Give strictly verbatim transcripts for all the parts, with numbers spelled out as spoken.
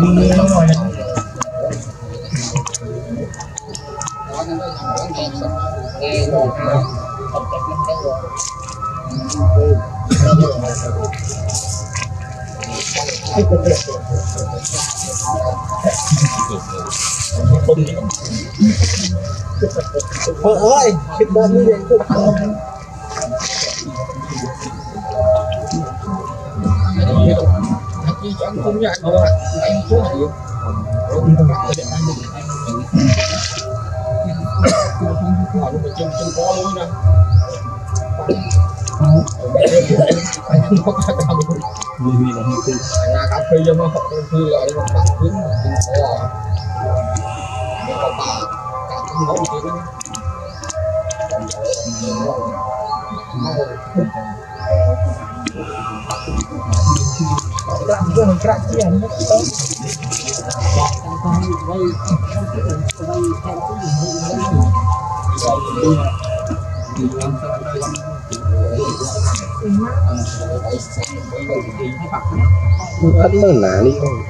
ơi cái bên như vậy tôi không không nhận đâu ạ anh chưa hiểu hỏi một chân chân có luôn nè nhà cà phê cho nó học thư lại nó bắt cuốn chân có còn bà cả không có gì nữa làm cái mình cắt gì anh ăn mơ nà đi không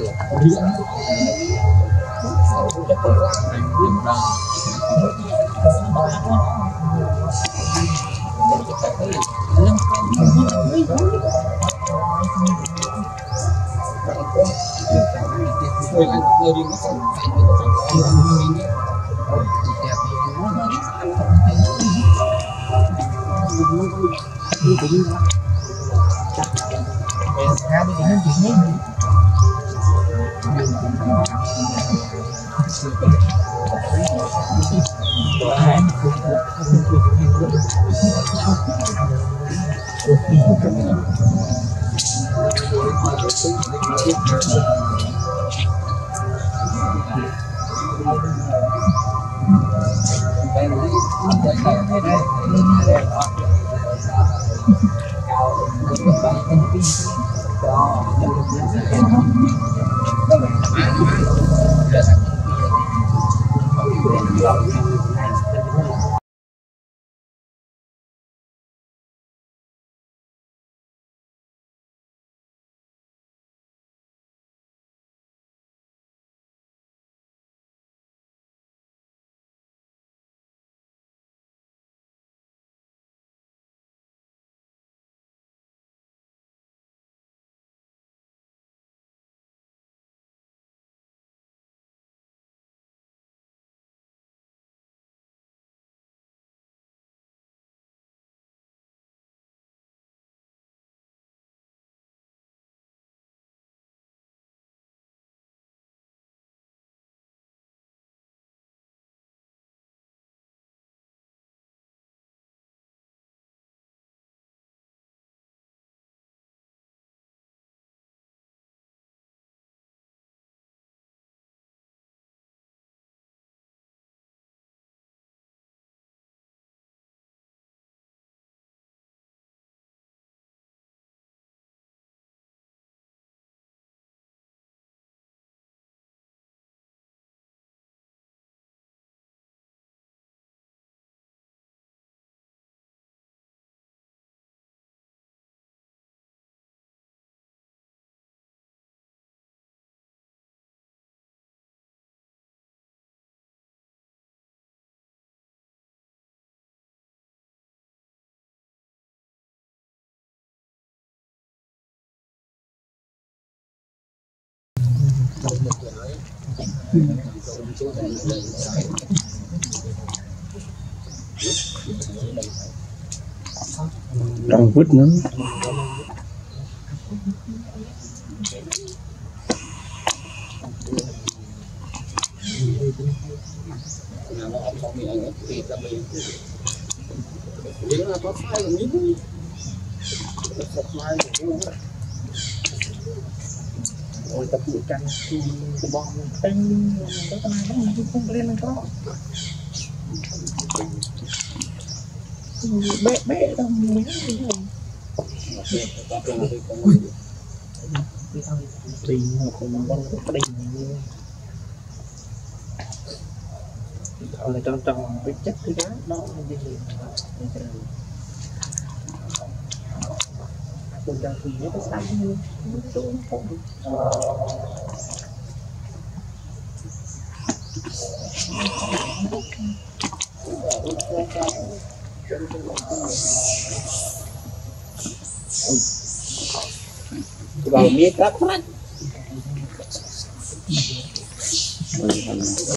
đang vứt nữa ôi tập buổi canh thì bom tinh cái con này nó không lên nó có bẹ bẹ đâu miếng gì đâu tùy một con con cái đình là trong trong cái chất cái đá đó như gì còn đang thì nó xanh như nó không được vào miết rất